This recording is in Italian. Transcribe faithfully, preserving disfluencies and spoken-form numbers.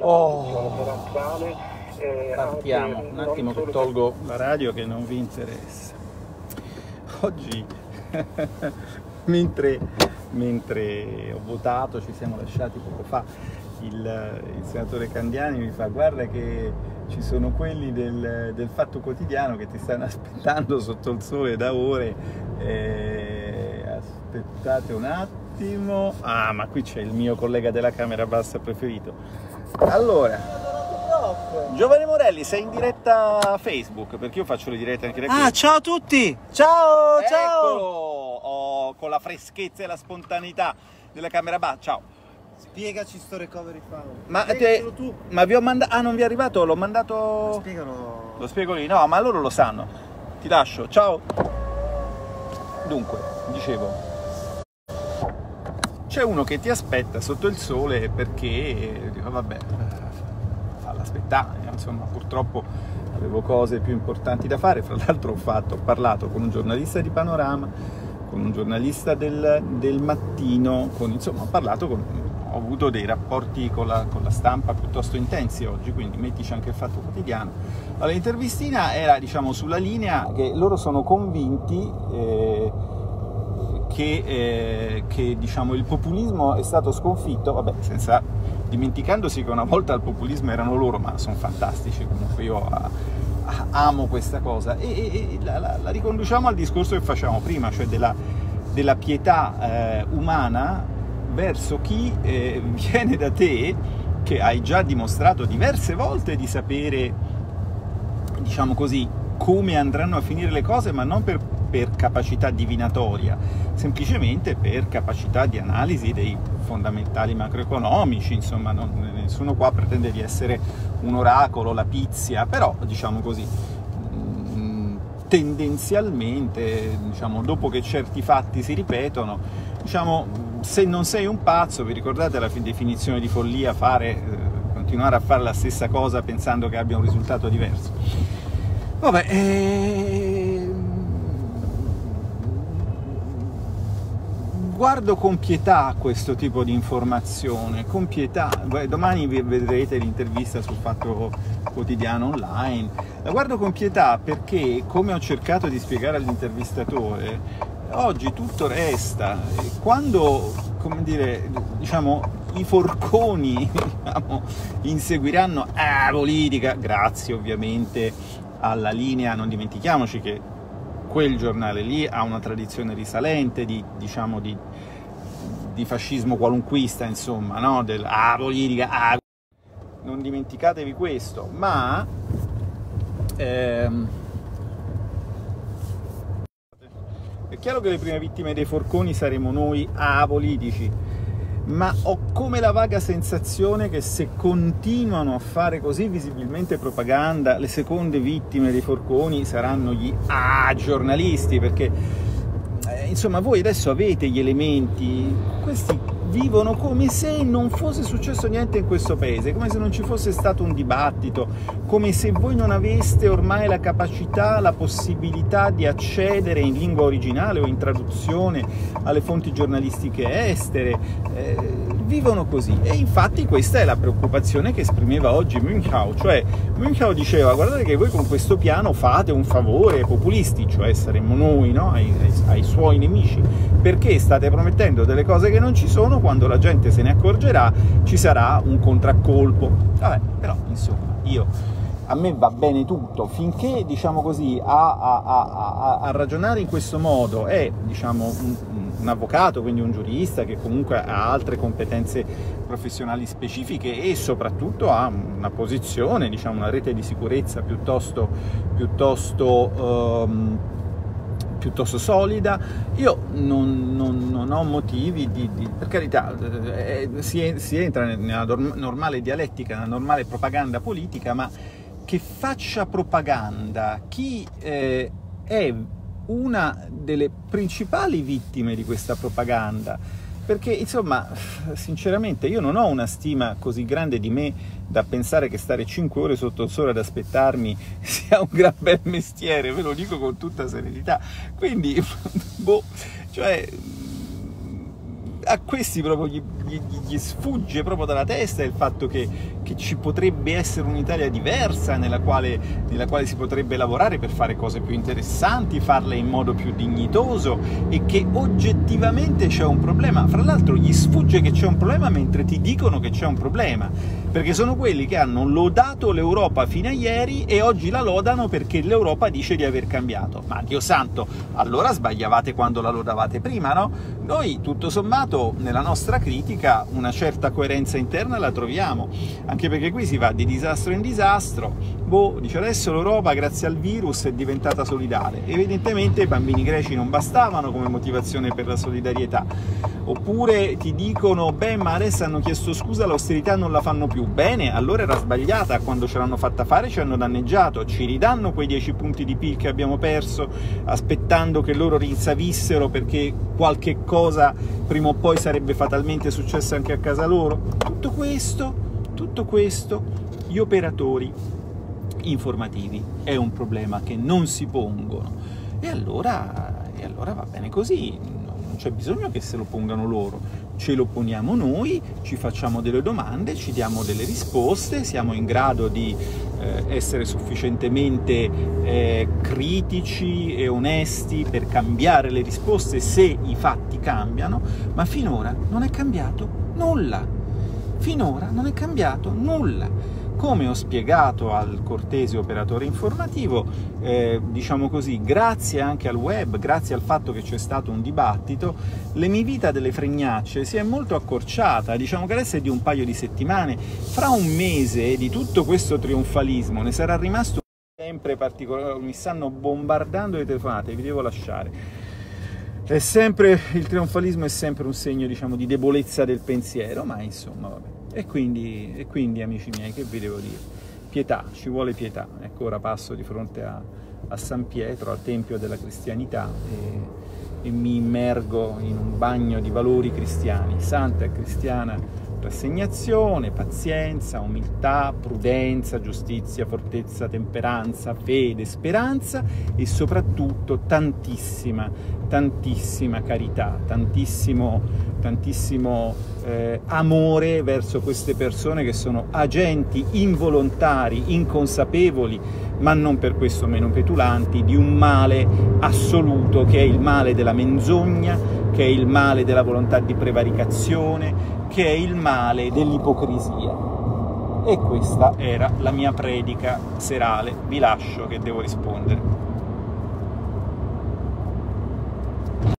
Oh, eh, partiamo, anche, un attimo che tolgo la radio che non vi interessa. Oggi, mentre, mentre ho votato, ci siamo lasciati poco fa, il, il senatore Candiani mi fa: guarda che ci sono quelli del, del Fatto Quotidiano che ti stanno aspettando sotto il sole da ore. Eh, aspettate un attimo. Ah, ma qui c'è il mio collega della Camera Bassa preferito. Allora, Giovanni Morelli, sei in diretta Facebook, perché io faccio le dirette anche da qui. Ah, ciao a tutti! Ciao, Eccolo! ciao! Oh, con la freschezza e la spontaneità della Camera Bassa. Ciao. Spiegaci sto recovery file. Ma, Spiegacelo te, tu. ma vi ho mandato... Ah, non vi è arrivato? L'ho mandato... Spiegalo. Lo spiego lì? No, ma loro lo sanno. Ti lascio. Ciao. Dunque, dicevo... C'è uno che ti aspetta sotto il sole perché... Dico, vabbè, falla aspettare. Insomma, purtroppo avevo cose più importanti da fare. Fra l'altro ho fatto, ho parlato con un giornalista di Panorama, con un giornalista del, del Mattino, con, insomma, ho parlato con... ho avuto dei rapporti con la, con la stampa piuttosto intensi oggi, quindi mettici anche il Fatto Quotidiano. Allora, l'intervistina era, diciamo, sulla linea che loro sono convinti eh, che, eh, che diciamo, il populismo è stato sconfitto, vabbè, senza, dimenticandosi che una volta il populismo erano loro, ma sono fantastici, comunque io a, a, amo questa cosa, e, e, e la, la, la riconduciamo al discorso che facevamo prima, cioè della, della pietà eh, umana verso chi eh, viene da te, che hai già dimostrato diverse volte di sapere, diciamo così, come andranno a finire le cose, ma non per, per capacità divinatoria, semplicemente per capacità di analisi dei fondamentali macroeconomici. Insomma, non, nessuno qua pretende di essere un oracolo, la pizia, però, diciamo così, tendenzialmente, diciamo, dopo che certi fatti si ripetono, diciamo, se non sei un pazzo, vi ricordate la definizione di follia, fare, eh, continuare a fare la stessa cosa pensando che abbia un risultato diverso. Vabbè, eh... guardo con pietà questo tipo di informazione, con pietà. Domani vedrete l'intervista sul Fatto Quotidiano online. La guardo con pietà perché, come ho cercato di spiegare all'intervistatore, oggi tutto resta. Quando, come dire, diciamo, i forconi, diciamo, inseguiranno la ah, politica, grazie ovviamente alla linea, non dimentichiamoci che quel giornale lì ha una tradizione risalente di, diciamo, di, di fascismo qualunquista, insomma, no? Del ah, politica, ah. Non dimenticatevi questo, ma ehm, è chiaro che le prime vittime dei forconi saremo noi ah, politici, ma ho come la vaga sensazione che se continuano a fare così visibilmente propaganda, le seconde vittime dei forconi saranno gli ah, giornalisti, perché eh, insomma voi adesso avete gli elementi, questi vivono come se non fosse successo niente in questo paese, come se non ci fosse stato un dibattito, come se voi non aveste ormai la capacità, la possibilità di accedere in lingua originale o in traduzione alle fonti giornalistiche estere. Eh, vivono così, e infatti questa è la preoccupazione che esprimeva oggi Münchau, cioè Münchau diceva: guardate che voi con questo piano fate un favore ai populisti, cioè saremmo noi, no? ai, ai, ai suoi nemici, perché state promettendo delle cose che non ci sono, quando la gente se ne accorgerà ci sarà un contraccolpo. Vabbè, però insomma, io, a me va bene tutto, finché, diciamo così, a, a, a, a ragionare in questo modo è, diciamo, un, un avvocato, quindi un giurista che comunque ha altre competenze professionali specifiche e soprattutto ha una posizione, diciamo, una rete di sicurezza piuttosto, piuttosto um, piuttosto solida. Io non, non, non ho motivi di, di per carità, eh, si, si entra nella normale dialettica, nella normale propaganda politica, ma che faccia propaganda chi eh, è una delle principali vittime di questa propaganda, perché insomma, sinceramente, io non ho una stima così grande di me da pensare che stare cinque ore sotto il sole ad aspettarmi sia un gran bel mestiere, ve lo dico con tutta serenità. Quindi, boh, cioè, a questi proprio gli, gli, gli sfugge proprio dalla testa il fatto che, che che ci potrebbe essere un'Italia diversa nella quale, nella quale si potrebbe lavorare per fare cose più interessanti, farle in modo più dignitoso, e che oggettivamente c'è un problema. Fra l'altro gli sfugge che c'è un problema mentre ti dicono che c'è un problema, perché sono quelli che hanno lodato l'Europa fino a ieri e oggi la lodano perché l'Europa dice di aver cambiato. Ma Dio santo, allora sbagliavate quando la lodavate prima, no? Noi tutto sommato nella nostra critica una certa coerenza interna la troviamo, anche perché qui si va di disastro in disastro. Boh, dice adesso l'Europa grazie al virus è diventata solidale. Evidentemente i bambini greci non bastavano come motivazione per la solidarietà. Oppure ti dicono, beh, ma adesso hanno chiesto scusa, l'austerità non la fanno più. Bene, allora era sbagliata, quando ce l'hanno fatta fare ci hanno danneggiato, ci ridanno quei dieci punti di P I L che abbiamo perso aspettando che loro rinsavissero perché qualche cosa prima o poi sarebbe fatalmente successa anche a casa loro. Tutto questo, tutto questo, gli operatori informativi è un problema che non si pongono, e allora, e allora va bene così, non c'è bisogno che se lo pongano loro, ce lo poniamo noi, ci facciamo delle domande, ci diamo delle risposte, siamo in grado di eh, essere sufficientemente eh, critici e onesti per cambiare le risposte se i fatti cambiano, ma finora non è cambiato nulla, finora non è cambiato nulla. Come ho spiegato al cortese operatore informativo, eh, diciamo così, grazie anche al web, grazie al fatto che c'è stato un dibattito, l'emivita delle fregnacce si è molto accorciata, diciamo che adesso è di un paio di settimane. Fra un mese di tutto questo trionfalismo ne sarà rimasto sempre particolare. Mi stanno bombardando le telefonate, vi devo lasciare. È sempre, il trionfalismo è sempre un segno, diciamo, di debolezza del pensiero, ma insomma, vabbè. E quindi, e quindi, amici miei, che vi devo dire? Pietà, ci vuole pietà. Ecco, ora passo di fronte a, a San Pietro, al Tempio della Cristianità, e, e mi immergo in un bagno di valori cristiani, santa e cristiana rassegnazione, pazienza, umiltà, prudenza, giustizia, fortezza, temperanza, fede, speranza e soprattutto tantissima, tantissima carità, tantissimo, tantissimo eh, amore verso queste persone che sono agenti involontari, inconsapevoli, ma non per questo meno petulanti, di un male assoluto che è il male della menzogna, che è il male della volontà di prevaricazione, che è il male dell'ipocrisia. E questa era la mia predica serale. Vi lascio che devo rispondere.